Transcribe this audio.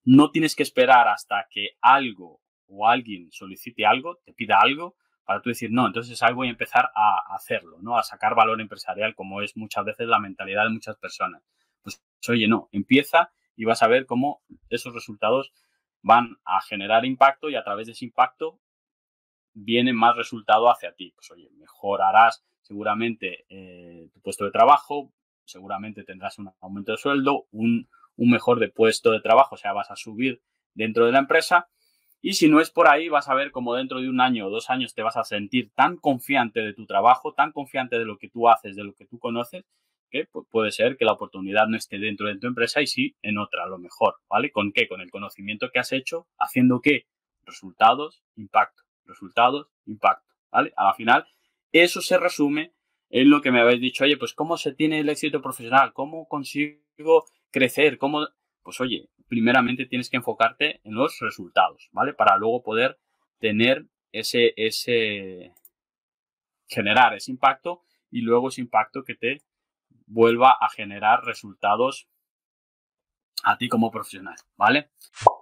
no tienes que esperar hasta que algo o alguien solicite algo, te pida algo, para tú decir, no, entonces ahí voy a empezar a hacerlo, ¿no? A sacar valor empresarial, como es muchas veces la mentalidad de muchas personas. Pues, oye, no, empieza y vas a ver cómo esos resultados van a generar impacto y a través de ese impacto viene más resultado hacia ti. Pues, oye, mejorarás seguramente tu puesto de trabajo, seguramente tendrás un aumento de sueldo, un mejor de puesto de trabajo, o sea, vas a subir dentro de la empresa. Y si no es por ahí, vas a ver como dentro de 1 año o 2 años te vas a sentir tan confiante de tu trabajo, tan confiante de lo que tú haces, de lo que tú conoces, que pues, puede ser que la oportunidad no esté dentro de tu empresa y sí en otra, a lo mejor, ¿vale? ¿Con qué? Con el conocimiento que has hecho, haciendo qué? Resultados, impacto, ¿vale? A la final, eso se resume en lo que me habéis dicho, oye, pues ¿cómo se tiene el éxito profesional? ¿Cómo consigo crecer? ¿Cómo? Pues oye, primeramente tienes que enfocarte en los resultados, ¿vale? Para luego poder tener generar ese impacto y luego ese impacto que te vuelva a generar resultados a ti como profesional, ¿vale?